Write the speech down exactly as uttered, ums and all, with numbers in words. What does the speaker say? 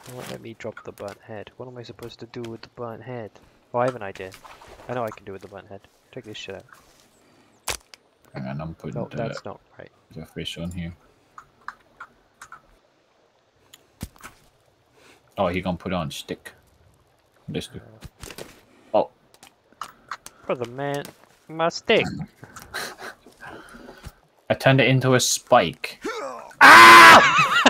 won't let me drop the burnt head. What am I supposed to do with the burnt head? Oh, I have an idea. I know I can do with the burnt head. Check this shit out. Hang on, I'm putting No, the, that's not right. the fish on here. Oh, he gonna put on stick. This do. Oh. Brother, man, my stick. I turned it into a spike. Ah!